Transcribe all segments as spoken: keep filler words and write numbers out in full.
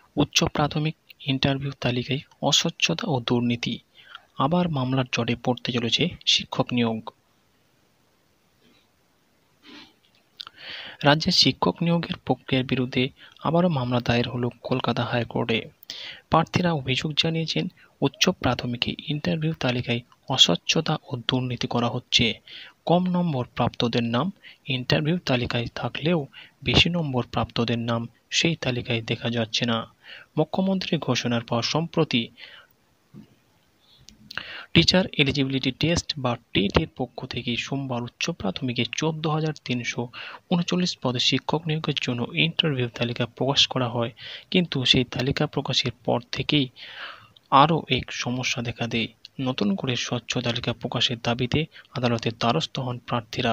উচ্চ প্রাথমিক ইন্টারভিউ তালিকায় অস্বচ্ছতা ও দুর্নীতি, আবার মামলার জটে পড়তে চলেছে শিক্ষক নিয়োগ। রাজ্যে শিক্ষক নিয়োগের প্রক্রিয়ার বিরুদ্ধে আবারও মামলা দায়ের হল কলকাতা হাইকোর্টে। প্রার্থীরা অভিযোগ জানিয়েছেন, উচ্চ প্রাথমিকে ইন্টারভিউ তালিকায় অস্বচ্ছতা ও দুর্নীতি করা হচ্ছে। কম নম্বর প্রাপ্তদের নাম ইন্টারভিউ তালিকায় থাকলেও বেশি নম্বর প্রাপ্তদের নাম সেই তালিকায় দেখা যাচ্ছে না। মুখ্যমন্ত্রীর ঘোষণার পর সম্প্রতি টিচার এলিজিবিলিটি টেস্ট বা টেটের পক্ষ থেকে সোমবার উচ্চ প্রাথমিকে চোদ্দ হাজার তিনশো উনচল্লিশ পদে শিক্ষক নিয়োগের জন্য ইন্টারভিউ তালিকা প্রকাশ করা হয়, কিন্তু সেই তালিকা প্রকাশের পর থেকেই আরও এক সমস্যা দেখা দেয়। নতুন করে স্বচ্ছ তালিকা প্রকাশের দাবিতে আদালতের দ্বারস্থ হন প্রার্থীরা।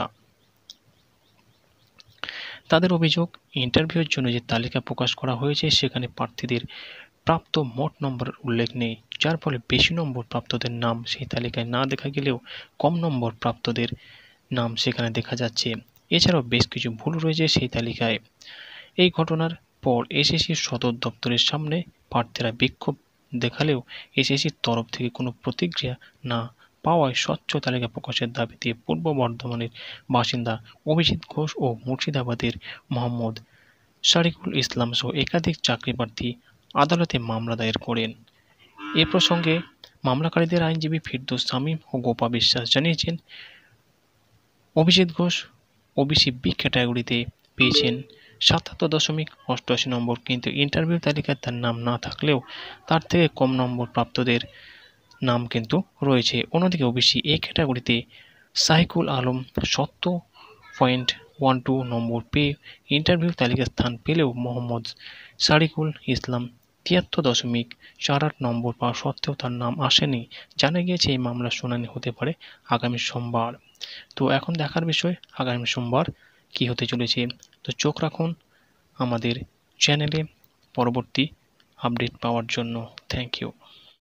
তাদের অভিযোগ, ইন্টারভিউয়ের জন্য যে তালিকা প্রকাশ করা হয়েছে সেখানে প্রার্থীদের প্রাপ্ত মোট নম্বরের উল্লেখ নেই, যার ফলে বেশি নম্বর প্রাপ্তদের নাম সেই তালিকায় না দেখা গেলেও কম নম্বর প্রাপ্তদের নাম সেখানে দেখা যাচ্ছে। এছাড়াও বেশ কিছু ভুল রয়েছে সেই তালিকায়। এই ঘটনার পর এসএসসির সদর দপ্তরের সামনে প্রার্থীরা বিক্ষোভ দেখালেও এসএসসির তরফ থেকে কোনো প্রতিক্রিয়া না পাওয়ায় স্বচ্ছ তালিকা প্রকাশের দাবিতে পূর্ব বর্ধমানের বাসিন্দা অভিজিৎ ঘোষ ও মুর্শিদাবাদের মোহাম্মদ সারিকুল ইসলাম সহ একাধিক চাকরি প্রার্থী আদালতে মামলা দায়ের করেন। এ প্রসঙ্গে মামলাকারীদের আইনজীবী ফিরদৌস শামীম ও গোপা বিশ্বাস জানিয়েছেন, অভিজিৎ ঘোষ ওবিসি বি ক্যাটাগরিতে পেয়েছেন সাতাত্তর দশমিক অষ্টআশি নম্বর, কিন্তু ইন্টারভিউ তালিকায় তার নাম না থাকলেও তার থেকে কম নম্বর প্রাপ্তদের নাম কিন্তু রয়েছে। অন্যদিকে ওবিসি এ ক্যাটাগরিতে সাহিকুল আলম সত্তর পয়েন্ট ওয়ান টু নম্বর পেয়ে ইন্টারভিউ তালিকায় স্থান পেলেও মোহাম্মদ সারিকুল ইসলাম তিয়াত্তর দশমিক চার আট নম্বর পাওয়া সত্ত্বেও তার নাম আসেনি। জানা গিয়েছে এই মামলার শুনানি হতে পারে আগামী সোমবার। তো এখন দেখার বিষয় আগামী সোমবার কি হতে চলেছে। তো চোখ রাখুন আমাদের চ্যানেলে পরবর্তী আপডেট পাওয়ার জন্য। Thank you.